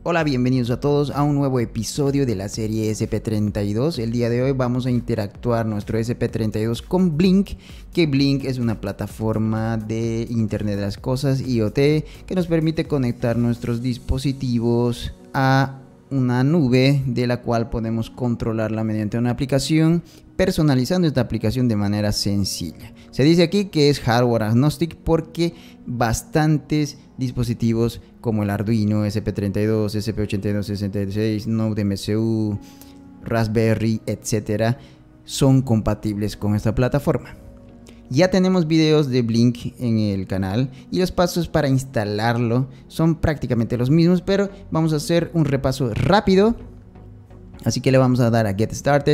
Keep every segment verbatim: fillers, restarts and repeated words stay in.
Hola, bienvenidos a todos a un nuevo episodio de la serie S P treinta y dos. El día de hoy vamos a interactuar nuestro S P treinta y dos con Blink, que Blink es una plataforma de Internet de las Cosas, I O T, que nos permite conectar nuestros dispositivos a una nube de la cual podemos controlarla mediante una aplicación, personalizando esta aplicación de manera sencilla. Se dice aquí que es hardware agnostic porque bastantes dispositivos como el Arduino, S P treinta y dos, S P ochenta y dos sesenta y seis, Node M C U, Raspberry, etcétera, son compatibles con esta plataforma. Ya tenemos videos de Blink en el canal y los pasos para instalarlo son prácticamente los mismos, pero vamos a hacer un repaso rápido. Así que le vamos a dar a Get Started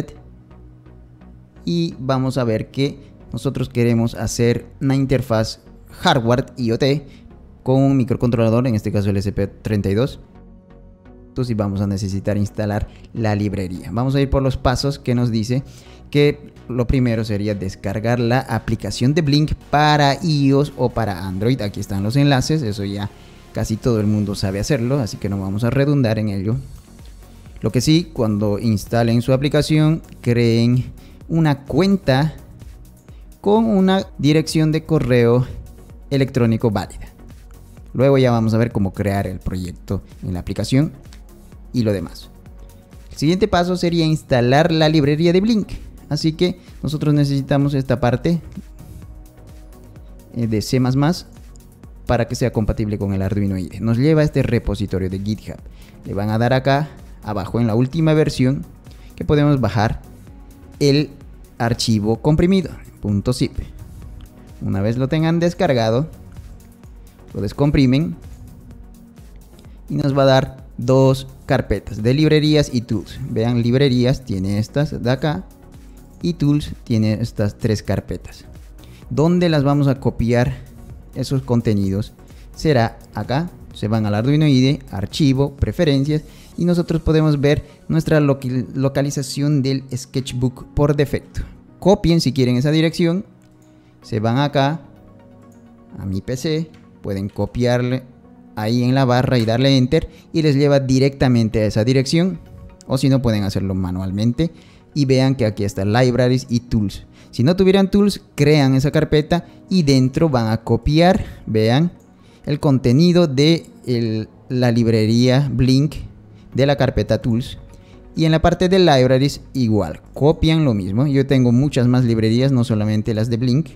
y vamos a ver que nosotros queremos hacer una interfaz hardware I O T con un microcontrolador, en este caso el S P treinta y dos. Entonces vamos a necesitar instalar la librería. Vamos a ir por los pasos que nos dice que lo primero sería descargar la aplicación de Blink para iOS o para Android. Aquí están los enlaces, eso ya casi todo el mundo sabe hacerlo, así que no vamos a redundar en ello. Lo que sí, cuando instalen su aplicación, creen una cuenta con una dirección de correo electrónico válida. Luego ya vamos a ver cómo crear el proyecto en la aplicación y lo demás. El siguiente paso sería instalar la librería de Blink. Así que nosotros necesitamos esta parte de C más más para que sea compatible con el Arduino I D E. Nos lleva a este repositorio de GitHub. Le van a dar acá abajo en la última versión que podemos bajar el archivo comprimido .zip. Una vez lo tengan descargado, lo descomprimen y nos va a dar dos carpetas de librerías y tools. Vean, librerías tiene estas de acá y tools tiene estas tres carpetas. ¿Dónde las vamos a copiar esos contenidos? Será acá. Se van al Arduino I D E, archivo, preferencias, y nosotros podemos ver nuestra localización del sketchbook por defecto. Copien si quieren esa dirección, se van acá a mi P C, pueden copiarle ahí en la barra y darle enter y les lleva directamente a esa dirección, o si no pueden hacerlo manualmente. Y vean que aquí está libraries y tools. Si no tuvieran tools, crean esa carpeta y dentro van a copiar, vean, el contenido de el, la librería Blink de la carpeta tools. Y en la parte de libraries igual, copian lo mismo. Yo tengo muchas más librerías, no solamente las de Blink.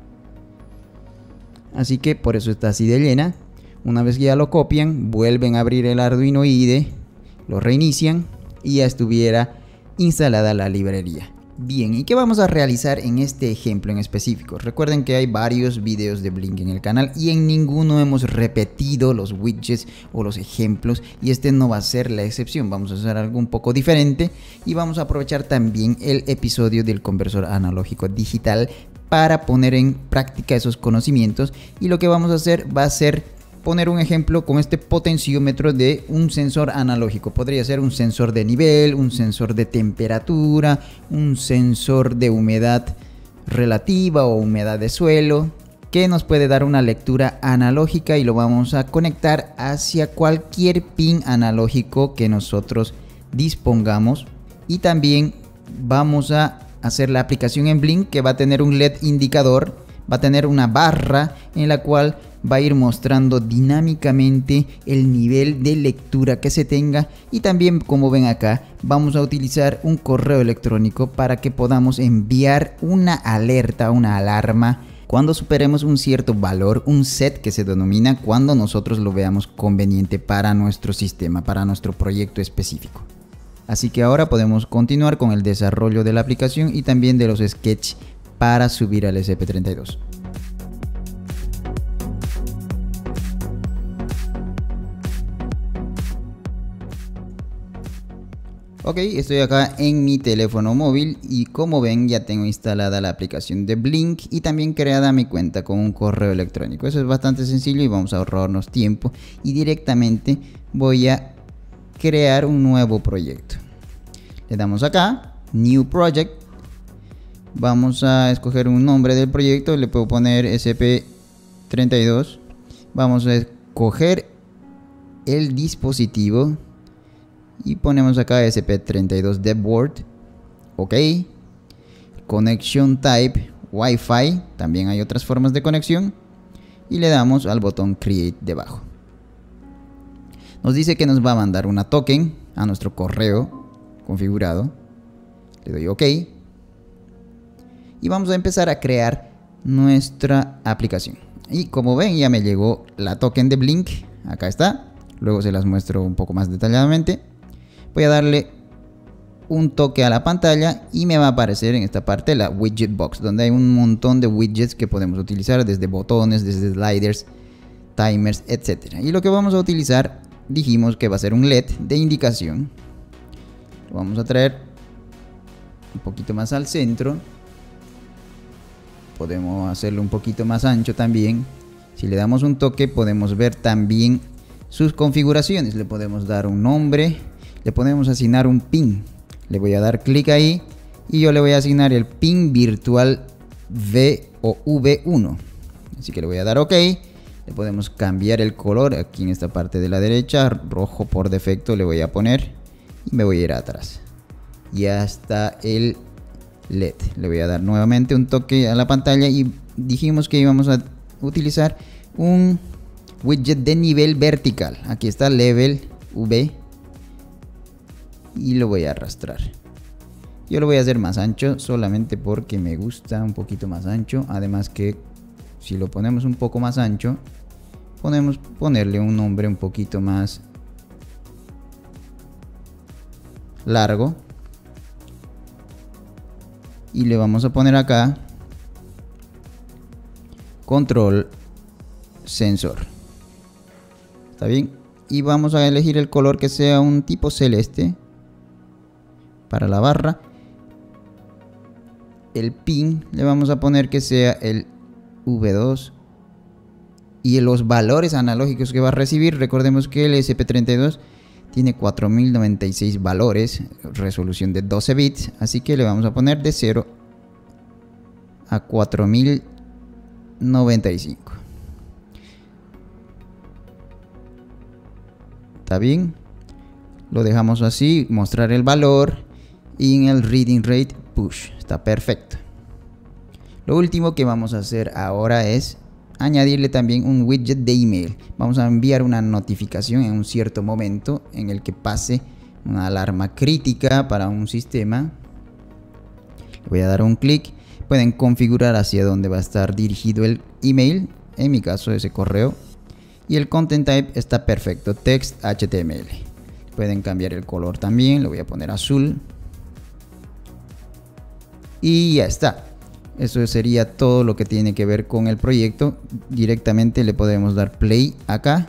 Así que por eso está así de llena. Una vez que ya lo copian, vuelven a abrir el Arduino I D E, lo reinician y ya estuviera instalada la librería. Bien, ¿y qué vamos a realizar en este ejemplo en específico? Recuerden que hay varios videos de Blink en el canal y en ninguno hemos repetido los widgets o los ejemplos, y este no va a ser la excepción. Vamos a hacer algo un poco diferente y vamos a aprovechar también el episodio del conversor analógico digital para poner en práctica esos conocimientos. Y lo que vamos a hacer va a ser poner un ejemplo con este potenciómetro de un sensor analógico. Podría ser un sensor de nivel, un sensor de temperatura, un sensor de humedad relativa o humedad de suelo, que nos puede dar una lectura analógica, y lo vamos a conectar hacia cualquier pin analógico que nosotros dispongamos. Y también vamos a hacer la aplicación en Blink, que va a tener un L E D indicador, va a tener una barra en la cual va a ir mostrando dinámicamente el nivel de lectura que se tenga. Y también, como ven acá, vamos a utilizar un correo electrónico para que podamos enviar una alerta, una alarma, cuando superemos un cierto valor, un set que se denomina, cuando nosotros lo veamos conveniente para nuestro sistema, para nuestro proyecto específico. Así que ahora podemos continuar con el desarrollo de la aplicación y también de los sketches para subir al S P treinta y dos. Ok, estoy acá en mi teléfono móvil y como ven ya tengo instalada la aplicación de Blink y también creada mi cuenta con un correo electrónico. Eso es bastante sencillo y vamos a ahorrarnos tiempo, y directamente voy a crear un nuevo proyecto. Le damos acá, New Project. Vamos a escoger un nombre del proyecto, le puedo poner S P treinta y dos. Vamos a escoger el dispositivo y ponemos acá E S P treinta y dos DevBoard. Ok. Connection Type Wi-Fi. También hay otras formas de conexión. Y le damos al botón Create debajo. Nos dice que nos va a mandar una token a nuestro correo configurado. Le doy OK. Y vamos a empezar a crear nuestra aplicación. Y como ven, ya me llegó la token de Blink. Acá está. Luego se las muestro un poco más detalladamente. Voy a darle un toque a la pantalla y me va a aparecer en esta parte la widget box, donde hay un montón de widgets que podemos utilizar, desde botones, desde sliders, timers, etcétera. Y lo que vamos a utilizar, dijimos que va a ser un L E D de indicación. Lo vamos a traer un poquito más al centro. Podemos hacerlo un poquito más ancho también. Si le damos un toque, podemos ver también sus configuraciones. Le podemos dar un nombre, le podemos asignar un pin. Le voy a dar clic ahí y yo le voy a asignar el pin virtual V o V uno. Así que le voy a dar OK. Le podemos cambiar el color aquí en esta parte de la derecha. Rojo por defecto le voy a poner y me voy a ir atrás. Ya está el L E D. Le voy a dar nuevamente un toque a la pantalla y dijimos que íbamos a utilizar un widget de nivel vertical. Aquí está Level V. Y lo voy a arrastrar. Yo lo voy a hacer más ancho solamente porque me gusta un poquito más ancho. Además que si lo ponemos un poco más ancho, podemos ponerle un nombre un poquito más largo. Y le vamos a poner acá control sensor. ¿Está bien? Y vamos a elegir el color que sea un tipo celeste. Para la barra, el pin le vamos a poner que sea el V dos y los valores analógicos que va a recibir. Recordemos que el E S P treinta y dos tiene cuatro mil noventa y seis valores, resolución de doce bits, así que le vamos a poner de cero a cuatro mil noventa y cinco. ¿Está bien? Lo dejamos así, mostrar el valor. Y en el reading rate push está perfecto. Lo último que vamos a hacer ahora es añadirle también un widget de email. Vamos a enviar una notificación en un cierto momento en el que pase una alarma crítica para un sistema. Voy a dar un clic. Pueden configurar hacia dónde va a estar dirigido el email. En mi caso ese correo. Y el content type está perfecto, text H T M L. Pueden cambiar el color también, lo voy a poner azul. Y ya está. Eso sería todo lo que tiene que ver con el proyecto. Directamente le podemos dar play acá.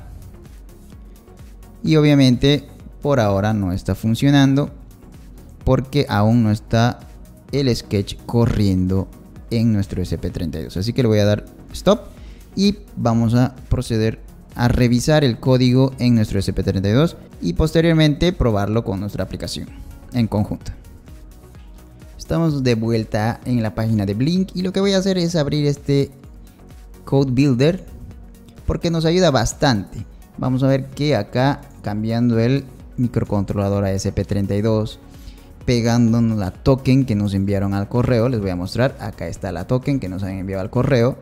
Y obviamente por ahora no está funcionando porque aún no está el sketch corriendo en nuestro E S P treinta y dos. Así que le voy a dar stop y vamos a proceder a revisar el código en nuestro E S P treinta y dos y posteriormente probarlo con nuestra aplicación en conjunto. Estamos de vuelta en la página de Blink y lo que voy a hacer es abrir este Code Builder porque nos ayuda bastante. Vamos a ver que acá, cambiando el microcontrolador a E S P treinta y dos, pegándonos la token que nos enviaron al correo, les voy a mostrar. Acá está la token que nos han enviado al correo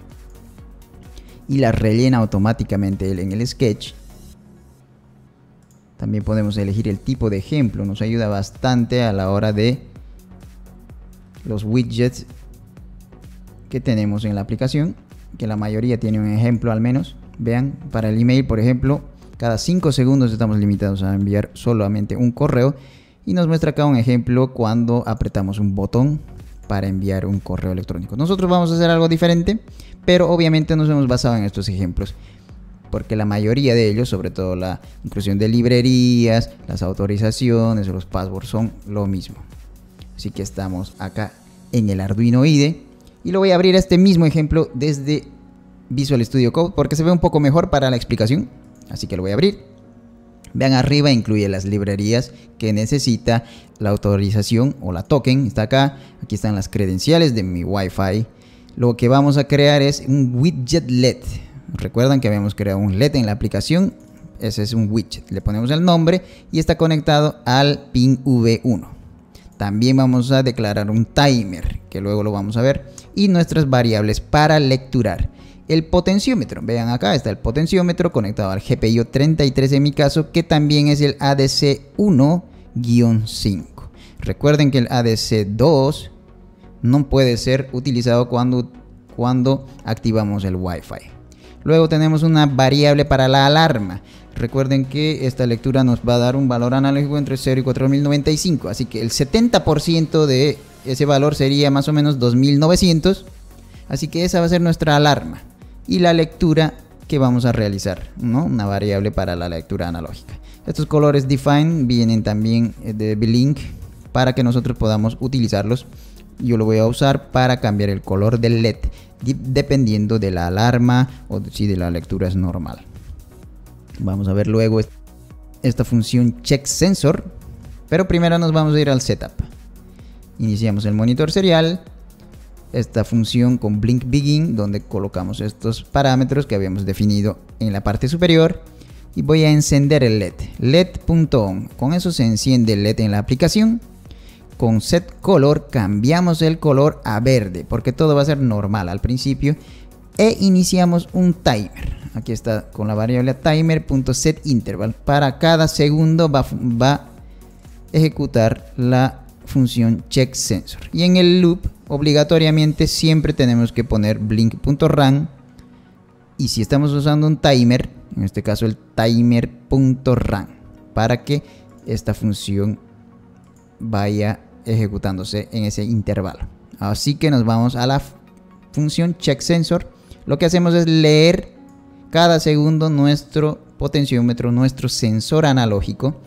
y la rellena automáticamente en el sketch. También podemos elegir el tipo de ejemplo, nos ayuda bastante a la hora de los widgets que tenemos en la aplicación, que la mayoría tiene un ejemplo al menos. Vean, para el email, por ejemplo, cada cinco segundos estamos limitados a enviar solamente un correo y nos muestra acá un ejemplo cuando apretamos un botón para enviar un correo electrónico. Nosotros vamos a hacer algo diferente, pero obviamente nos hemos basado en estos ejemplos porque la mayoría de ellos, sobre todo la inclusión de librerías, las autorizaciones o los passwords, son lo mismo. Así que estamos acá en el Arduino I D E y lo voy a abrir este mismo ejemplo desde Visual Studio Code porque se ve un poco mejor para la explicación. Así que lo voy a abrir. Vean, arriba incluye las librerías que necesita, la autorización o la token está acá. Aquí están las credenciales de mi Wi-Fi. Lo que vamos a crear es un widget L E D. Recuerdan que habíamos creado un L E D en la aplicación ese es un widget. Le ponemos el nombre y está conectado al pin V uno. También vamos a declarar un timer, que luego lo vamos a ver, y nuestras variables para lecturar. El potenciómetro, vean acá está el potenciómetro conectado al G P I O treinta y tres en mi caso, que también es el A D C uno guión cinco. Recuerden que el A D C dos no puede ser utilizado cuando, cuando activamos el Wi-Fi. Luego tenemos una variable para la alarma. Recuerden que esta lectura nos va a dar un valor analógico entre cero y cuatro mil noventa y cinco. Así que el setenta por ciento de ese valor sería más o menos dos mil novecientos. Así que esa va a ser nuestra alarma. Y la lectura que vamos a realizar, ¿no? Una variable para la lectura analógica. Estos colores define vienen también de Blink para que nosotros podamos utilizarlos. Yo lo voy a usar para cambiar el color del L E D dependiendo de la alarma o si de la lectura es normal. Vamos a ver luego esta función check sensor, pero primero nos vamos a ir al setup. Iniciamos el monitor serial, esta función con blink begin, donde colocamos estos parámetros que habíamos definido en la parte superior, y voy a encender el L E D, L E D.on. Con eso se enciende el L E D en la aplicación. Con set color cambiamos el color a verde, porque todo va a ser normal al principio, e iniciamos un timer. Aquí está con la variable timer.setInterval. Para cada segundo va, va a ejecutar la función check sensor. Y en el loop obligatoriamente siempre tenemos que poner blink.run. Y si estamos usando un timer, en este caso el timer.run, para que esta función vaya ejecutándose en ese intervalo. Así que nos vamos a la función check sensor. Lo que hacemos es leer cada segundo nuestro potenciómetro, nuestro sensor analógico.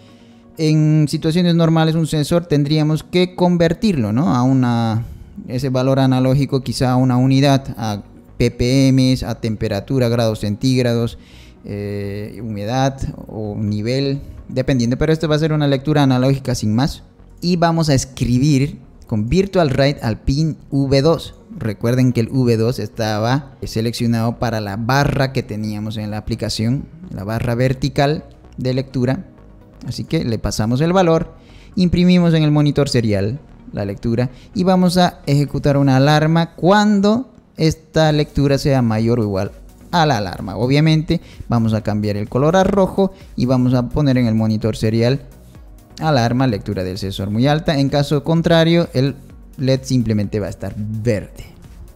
En situaciones normales un sensor tendríamos que convertirlo, ¿no? A una, ese valor analógico quizá a una unidad, a ppm, a temperatura, grados centígrados, eh, humedad o nivel, dependiendo. Pero esto va a ser una lectura analógica sin más. Y vamos a escribir con virtual write al pin V dos. Recuerden que el V dos estaba seleccionado para la barra que teníamos en la aplicación, la barra vertical de lectura. Así que le pasamos el valor, imprimimos en el monitor serial la lectura y vamos a ejecutar una alarma cuando esta lectura sea mayor o igual a la alarma. Obviamente vamos a cambiar el color a rojo y vamos a poner en el monitor serial alarma lectura del sensor muy alta. En caso contrario, el L E D simplemente va a estar verde.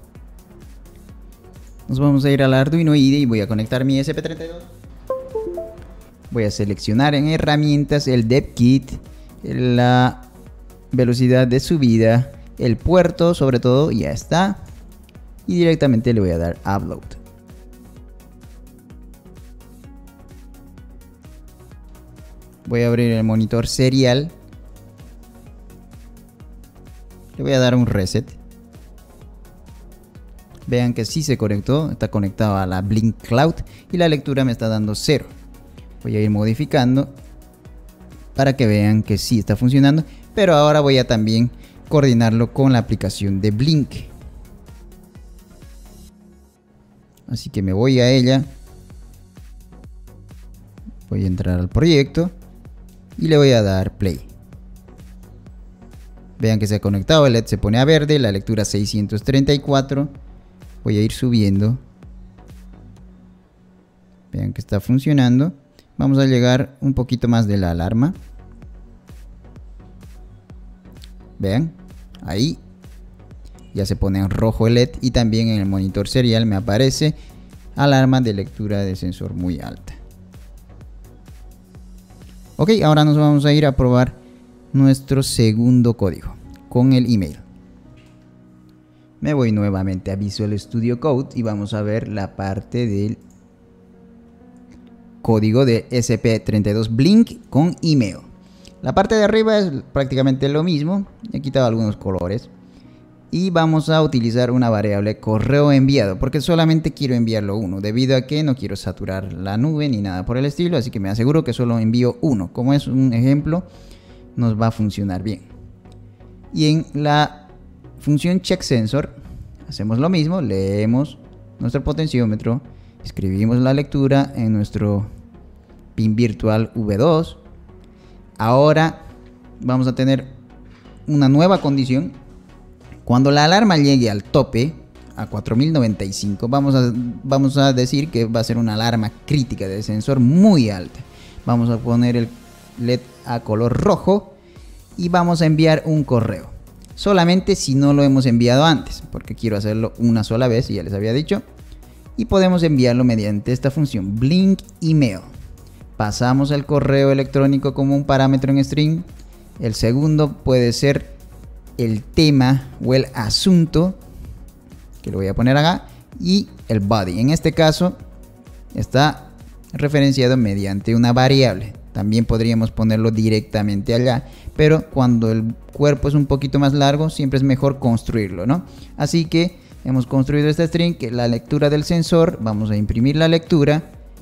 Nos vamos a ir al Arduino I D E y voy a conectar mi E S P treinta y dos. Voy a seleccionar en herramientas el Dev Kit, la velocidad de subida, el puerto sobre todo, ya está. Y directamente le voy a dar Upload. Voy a abrir el monitor serial. Le voy a dar un reset. Vean que sí se conectó, está conectado a la Blink Cloud y la lectura me está dando cero. Voy a ir modificando para que vean que sí está funcionando, pero ahora voy a también coordinarlo con la aplicación de Blink. Así que me voy a ella. Voy a entrar al proyecto y le voy a dar play. Vean que se ha conectado, el L E D se pone a verde, la lectura seiscientos treinta y cuatro. Voy a ir subiendo. Vean que está funcionando. Vamos a llegar un poquito más de la alarma. Vean, ahí ya se pone en rojo el L E D y también en el monitor serial me aparece alarma de lectura de sensor muy alta. Ok, ahora nos vamos a ir a probar nuestro segundo código con el email. Me voy nuevamente a Visual Studio Code y vamos a ver la parte del código de E S P treinta y dos Blink con email. La parte de arriba es prácticamente lo mismo, he quitado algunos colores y vamos a utilizar una variable correo enviado porque solamente quiero enviarlo uno, debido a que no quiero saturar la nube ni nada por el estilo, así que me aseguro que solo envío uno. Como es un ejemplo, nos va a funcionar bien. Y en la función check sensor hacemos lo mismo, leemos nuestro potenciómetro, escribimos la lectura en nuestro pin virtual V dos. Ahora vamos a tener una nueva condición. Cuando la alarma llegue al tope, a cuatro mil noventa y cinco, vamos a, vamos a decir que va a ser una alarma crítica del sensor muy alta. Vamos a poner el L E D a color rojo y vamos a enviar un correo. Solamente si no lo hemos enviado antes, porque quiero hacerlo una sola vez y ya les había dicho. Y podemos enviarlo mediante esta función Blink Email. Pasamos el correo electrónico como un parámetro en string. El segundo puede ser el tema o el asunto, que lo voy a poner acá, y el body. En este caso está referenciado mediante una variable. También podríamos ponerlo directamente allá, pero cuando el cuerpo es un poquito más largo, siempre es mejor construirlo, ¿no? Así que hemos construido esta string, que es la lectura del sensor. Vamos a imprimir la lectura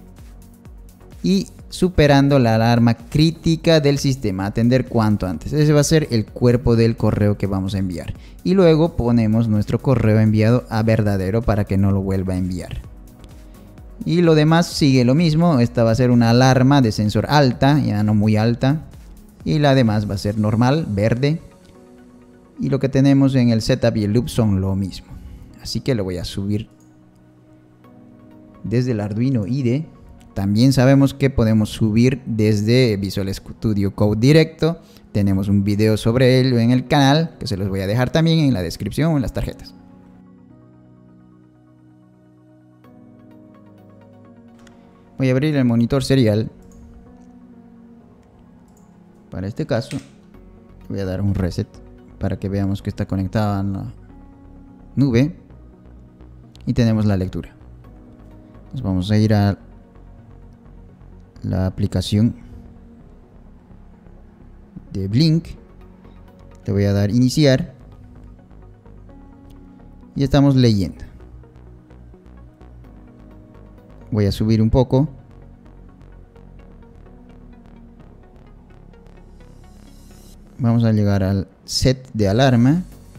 y superando la alarma crítica del sistema, atender cuanto antes. Ese va a ser el cuerpo del correo que vamos a enviar. Y luego ponemos nuestro correo enviado a verdadero para que no lo vuelva a enviar. Y lo demás sigue lo mismo. Esta va a ser una alarma de sensor alta, ya no muy alta. Y la demás va a ser normal, verde. Y lo que tenemos en el setup y el loop son lo mismo. Así que lo voy a subir desde el Arduino I D E. También sabemos que podemos subir desde Visual Studio Code directo. Tenemos un video sobre ello en el canal, que se los voy a dejar también en la descripción o en las tarjetas. Voy a abrir el monitor serial. Para este caso voy a dar un reset para que veamos que está conectada a la nube. Y tenemos la lectura. Nos vamos a ir a la aplicación de Blink. Le voy a dar iniciar. Y estamos leyendo. Voy a subir un poco. Vamos a llegar al set de alarma.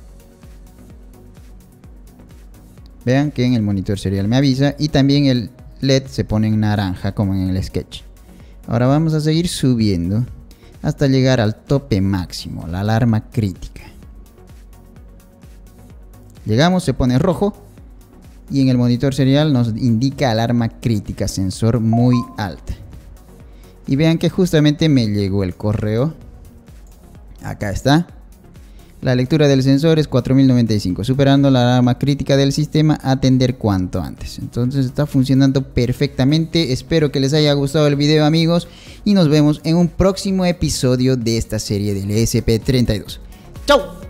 Vean que en el monitor serial me avisa y también el L E D se pone en naranja como en el sketch. Ahora vamos a seguir subiendo hasta llegar al tope máximo, la alarma crítica. Llegamos, se pone rojo y en el monitor serial nos indica alarma crítica, sensor muy alta. Y vean que justamente me llegó el correo. Acá está. La lectura del sensor es cuatro mil noventa y cinco, superando la alarma crítica del sistema, atender cuanto antes. Entonces está funcionando perfectamente. Espero que les haya gustado el video, amigos, y nos vemos en un próximo episodio de esta serie del E S P treinta y dos. ¡Chao!